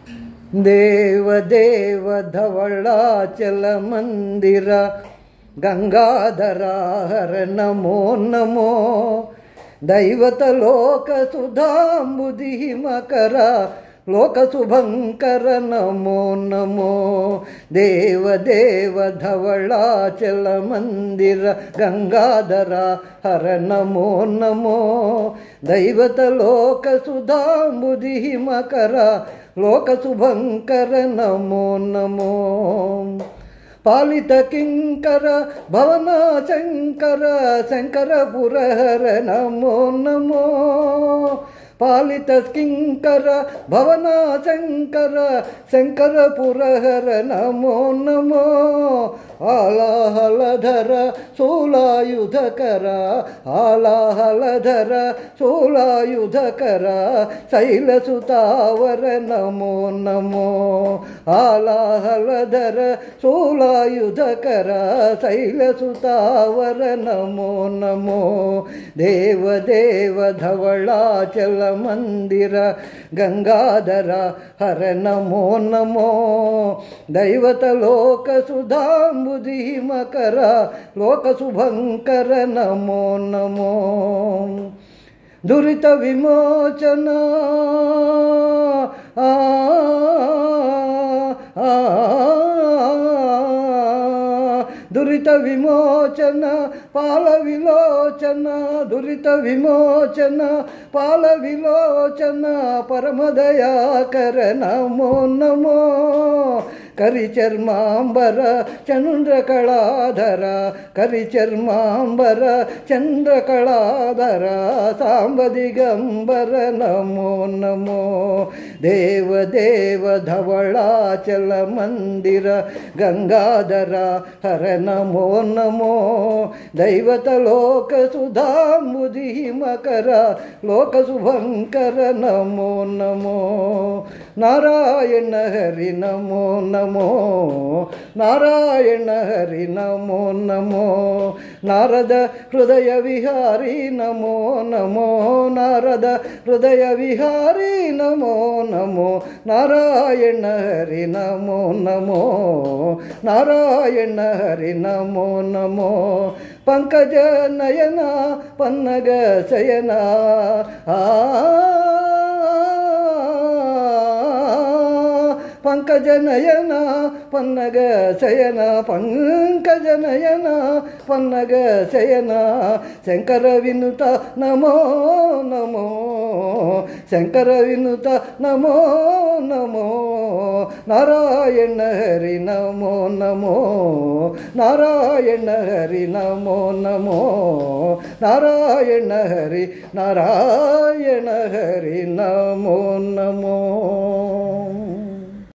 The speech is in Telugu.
దేవదేవ ధవళాచల మందిర గంగాధర హర నమో నమో దైవత లోక సుధాంబుధి మకర లోక శుభంకర నమో నమో దేవదేవ ధవళాచల మందిర గంగాధర హర నమో నమో దైవత లోక సుధాంబుధి మకర లోక శుభంకర నమో నమో పాలిత కింకర భవన శంకర శంకర పురహర నమో నమో పాలిత కింకర భవన శంకర శంకర పురహర నమో నమో ఆలాహలధర శూలాయుధకర ఆలాహలధర శూలాయుధకర శైలసుతావర నమో నమో ఆలాహలధర శూలాయుధకర శైలసుతావర నమో నమో దేవదేవ ధవళాచల మందిర గంగాధర హర నమో నమో దైవత లోక సుధాంబుధి మకర లోక శుభంకర నమో నమో దురిత విమోచన దురిత విమోచన పాల విలోచన దురిత విమోచన పాల విలోచన పరమదయాకర నమో నమో కరిచర్మాంబర చంద్రకళాధర కరిచర్మాంబర చంద్రకళాధర సాంబదిగంబర నమో నమో దేవదేవ ధవళాచల మందిర గంగాధర హర నమో నమో దైవత లోక సుధాంబుధి మకర లోక శుభంకర నమో నమో నారాయణ హరి నమో నమో నారాయణ హరి నమో నమో నారద హృదయ విహారీ నమో నమో నారద హృదయ విహారీ నమో నమో నారాయణ హరి నమో నమో నారాయణ హరి నమో నమో పంకజ నయన పన్నగ శయన పంకజ నయన పన్నగ శయన పంకజ నయన పన్నగ శయన శంకర వినుత నమో నమో శంకర వినుత నమో నమో నారాయణ హరి నమో నమో నారాయణ హరి నమో నమో నారాయణ హరి నమో నమో